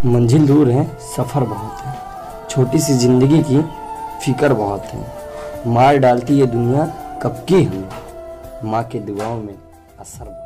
मंजिल दूर है, सफ़र बहुत है, छोटी सी ज़िंदगी की फ़िक्र बहुत है। मार डालती ये दुनिया कब की हमें, माँ के दुआओं में असर बहुत है।